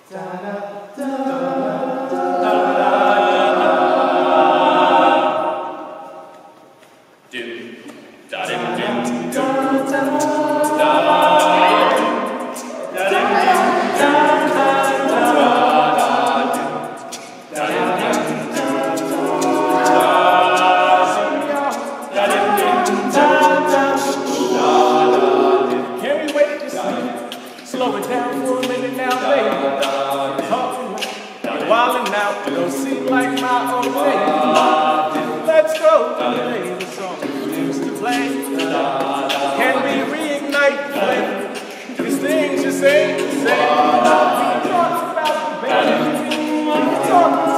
Slow it down for a minute now, baby. Talking wildin' out, don't seem like my old days. Let's go play the song we used to play. Can we reignite the flame? These things just ain't the same. We talk about the baby. We talk